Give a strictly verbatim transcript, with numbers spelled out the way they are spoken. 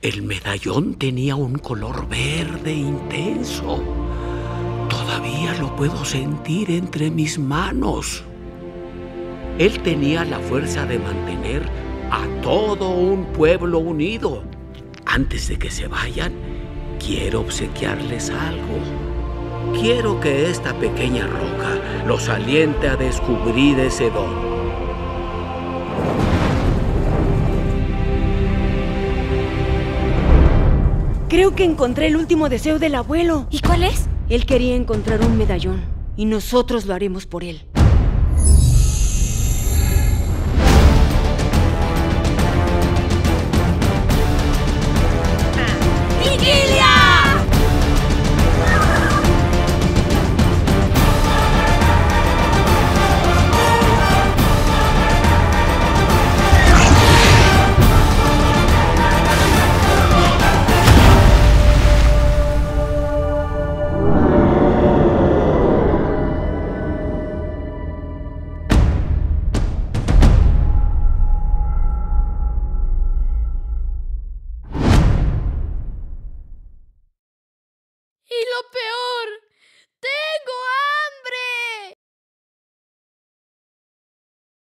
El medallón tenía un color verde intenso. Todavía lo puedo sentir entre mis manos. Él tenía la fuerza de mantener a todo un pueblo unido. Antes de que se vayan, quiero obsequiarles algo. Quiero que esta pequeña roca los aliente a descubrir ese don. Creo que encontré el último deseo del abuelo. ¿Y cuál es? Él quería encontrar un medallón y nosotros lo haremos por él.